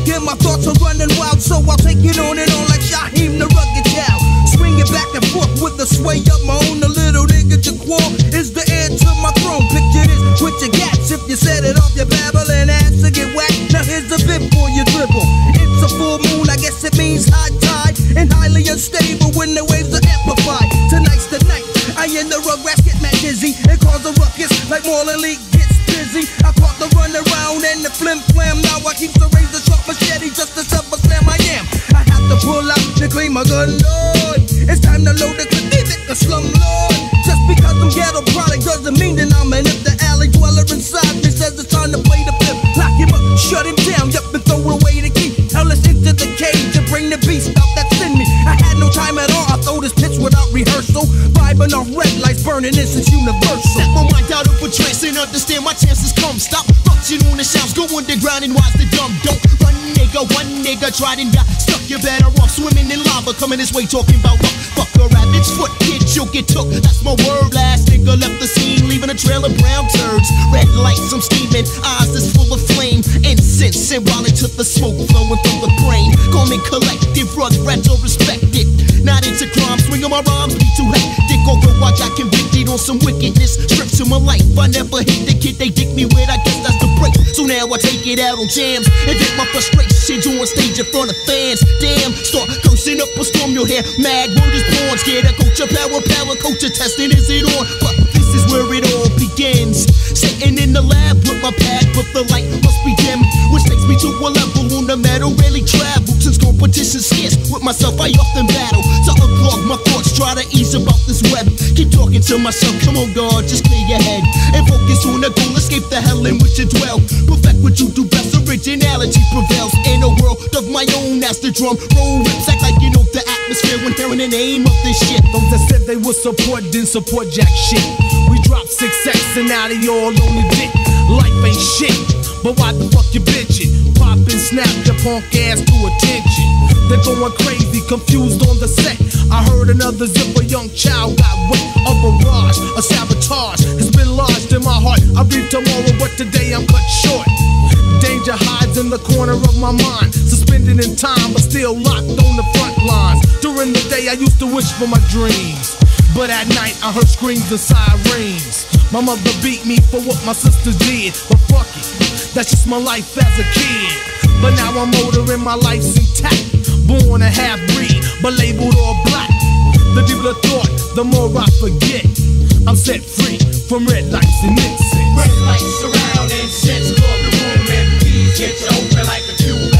and my thoughts are running wild, so I'll take it on like Shaheem the rugged child. Swing it back and forth with the sway of my own. The little nigga Jaquan is the heir to my throne. Picture this with your gats. If you set it off, your babbling ass to get whacked. Now here's a bit for your dribble. It's a full moon, I guess it means high tide, and highly unstable when the waves are amplified. Tonight's the night. I and the Rugrats get mad dizzy and cause a ruckus like Marlon Lee gets busy. I caught the run around and the flim flam. Now I keep the razor sharp machete just to sub a slam I am. I have to pull out to clean my gun, Lord. It's time to load the clip, the slum lord. Just because I'm ghetto product doesn't mean that I'm an if the alley dweller inside me says it's time to play the flip. Lock him up, shut him down, yup, and throw away the key. Now let's into the cage and bring the beast out that's in me. I had no time at all, I throw this pitch without rehearsal. Vibing off red lights, burning this is universal. Set my mind out of a trance and understand my chances come. Stop function on the shelves, go underground and watch the dumb. Don't run, nigga, one nigga tried and got stuck. You better off swimming in lava, coming this way talking about luck. Fuck a rabbit's foot, kid, you'll get took. That's my word. Last nigga left the scene, leaving a trail of brown turds. Red lights, I'm steaming, eyes that's full of flame. Incense symbolic to the smoke flowing from the brain. Call me collective, Rugrats or respected. Not into crime, swinging my rhymes, be too hectic. Although I got convicted on some wickedness, stripped to my life. I never hit the kid they dick me with, I guess that's the break. So now I take it out on jams and get my frustrations on stage in front of fans. Damn, start cursing up a storm, you'll hear mad word is born. Scared of culture, power, culture testing, is it on? But this is where it all begins. Sitting in the lab with my pad, but the light must be dim, which takes me to a level on the metal rarely travel. Since competition's scarce, with myself I often battle to unclog my thoughts, try to ease about this web. Keep talking to myself, come on God, just clear your head and focus on the goal, escape the hell in which you dwell. Perfect what you do best, originality prevails in a world of my own. As the drum roll rips, act like you know the atmosphere when hearing the name of this shit. Those that said they would support didn't support jack shit. We dropped 6X and now they all on the dick. Life ain't shit, but why the fuck you bitchin'? Pop and snap your punk ass to attention. They're going crazy, confused on the set. I heard another zipper young child got wet. A barrage, a sabotage has been lodged in my heart. I breathe tomorrow, but today I'm cut short. Danger hides in the corner of my mind, suspended in time, but still locked on the front lines. During the day I used to wish for my dreams, but at night I heard screams and sirens. My mother beat me for what my sister did, but fuck it, that's just my life as a kid. But now I'm older and my life's intact. Born a half-breed, but labeled all black. The deeper the thought, the more I forget. I'm set free from red lights and incense. Red lights around incense, call the room empty. Get you open like a tube.